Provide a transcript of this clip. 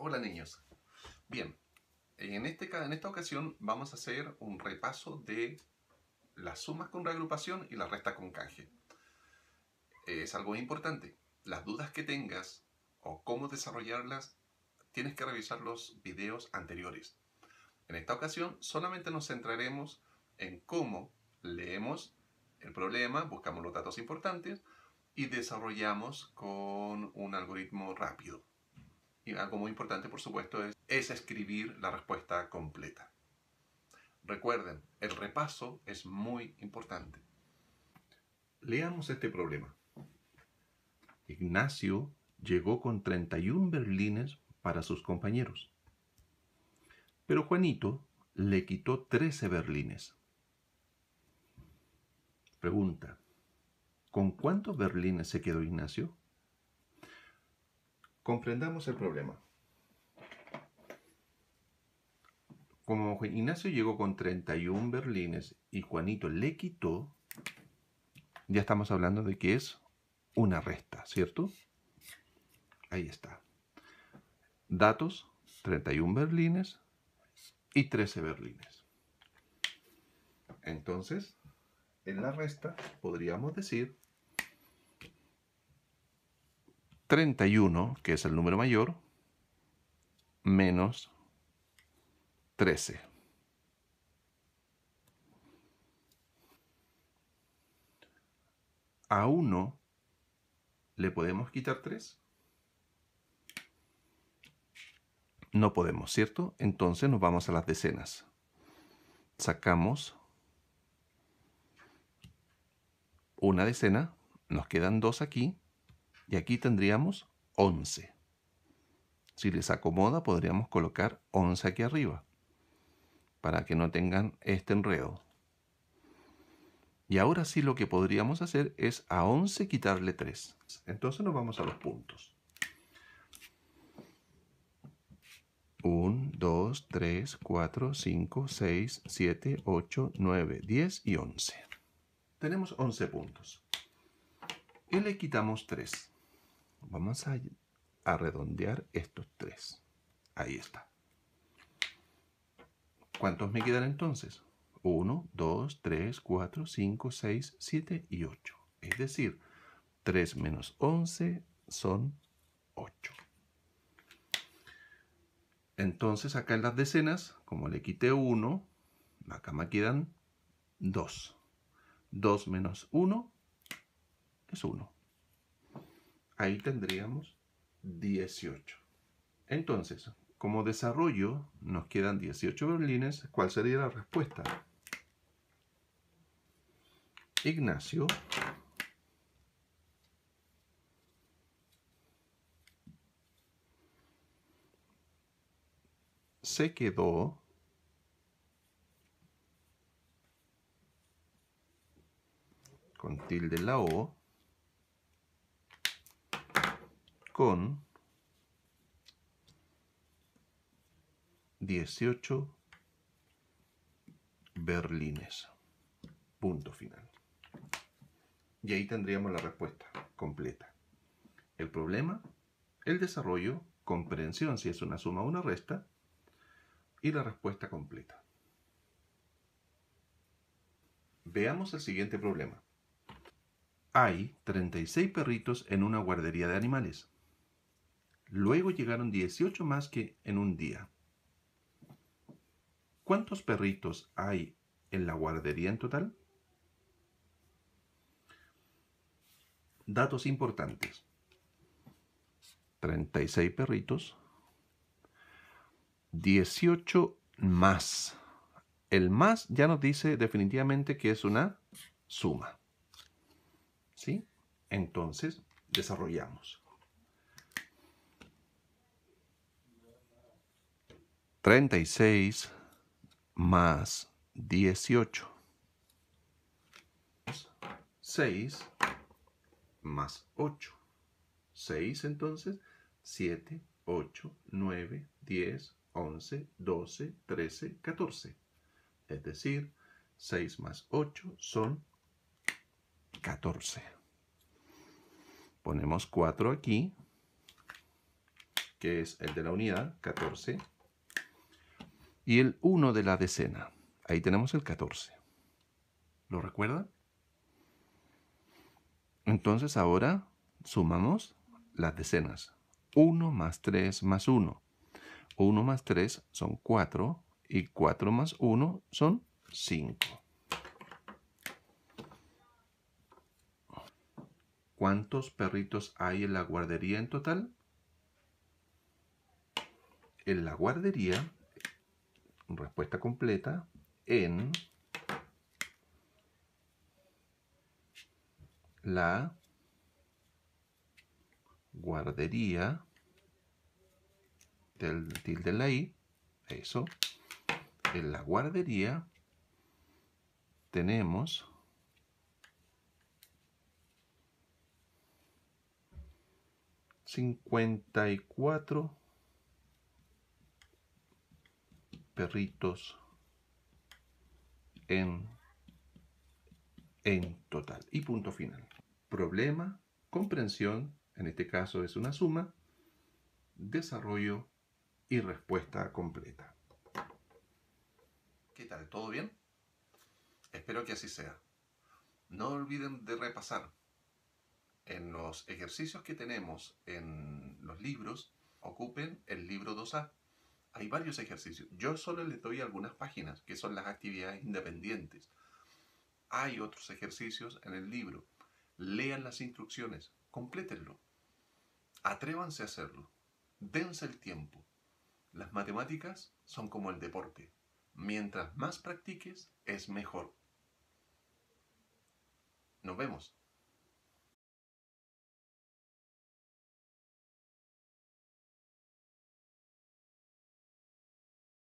Hola niños. Bien, en esta ocasión vamos a hacer un repaso de las sumas con reagrupación y las restas con canje. Es algo importante. Las dudas que tengas o cómo desarrollarlas, tienes que revisar los videos anteriores. En esta ocasión solamente nos centraremos en cómo leemos el problema, buscamos los datos importantes y desarrollamos con un algoritmo rápido. Y algo muy importante, por supuesto, es escribir la respuesta completa. Recuerden, el repaso es muy importante. Leamos este problema. Ignacio llegó con 31 berlines para sus compañeros, pero Juanito le quitó 13 berlines. Pregunta: ¿con cuántos berlines se quedó Ignacio? Comprendamos el problema. Como Ignacio llegó con 31 berlines y Juanito le quitó, ya estamos hablando de que es una resta, ¿cierto? Ahí está. Datos: 31 berlines y 13 berlines. Entonces, en la resta podríamos decir 31, que es el número mayor, menos 13. A 1 le podemos quitar 3. No podemos, ¿cierto? Entonces nos vamos a las decenas. Sacamos una decena, nos quedan 2 aquí, y aquí tendríamos 11. Si les acomoda, podríamos colocar 11 aquí arriba, para que no tengan este enredo. Y ahora sí lo que podríamos hacer es a 11 quitarle 3. Entonces nos vamos a los puntos. 1, 2, 3, 4, 5, 6, 7, 8, 9, 10 y 11. Tenemos 11 puntos. Y le quitamos 3. Vamos a redondear estos 3. Ahí está. ¿Cuántos me quedan entonces? 1, 2, 3, 4, 5, 6, 7 y 8. Es decir, 3 menos 11 son 8. Entonces acá en las decenas, como le quité 1, acá me quedan 2. 2 menos 1 es 1. Ahí tendríamos 18. Entonces, como desarrollo, nos quedan 18 berlines. ¿Cuál sería la respuesta? Ignacio se quedó con tilde en la O con 18 berlines. Punto final. Y ahí tendríamos la respuesta completa. El problema, el desarrollo, comprensión si es una suma o una resta, y la respuesta completa. Veamos el siguiente problema. Hay 36 perritos en una guardería de animales. Luego llegaron 18 más que en un día. ¿Cuántos perritos hay en la guardería en total? Datos importantes. 36 perritos, 18 más. El más ya nos dice definitivamente que es una suma. ¿Sí? Entonces, desarrollamos. 36 más 18. 6 más 8. 6 entonces, 7, 8, 9, 10, 11, 12, 13, 14. Es decir, 6 más 8 son 14. Ponemos 4 aquí que es el de la unidad, 14, y el 1 de la decena. Ahí tenemos el 14. ¿Lo recuerdan? Entonces ahora sumamos las decenas. 1 más 3 más 1. 1 más 3 son 4 y 4 más 1 son 5. ¿Cuántos perritos hay en la guardería en total? En la guardería, respuesta completa, en la guardería del tilde en la I, eso, en la guardería tenemos 54 perritos en total. Y punto final. Problema, comprensión, en este caso es una suma, desarrollo y respuesta completa. ¿Qué tal? ¿Todo bien? Espero que así sea. No olviden de repasar. En los ejercicios que tenemos en los libros, ocupen el libro 2A. Hay varios ejercicios. Yo solo les doy algunas páginas, que son las actividades independientes. Hay otros ejercicios en el libro. Lean las instrucciones, complétenlo. Atrévanse a hacerlo. Dense el tiempo. Las matemáticas son como el deporte. Mientras más practiques, es mejor. Nos vemos.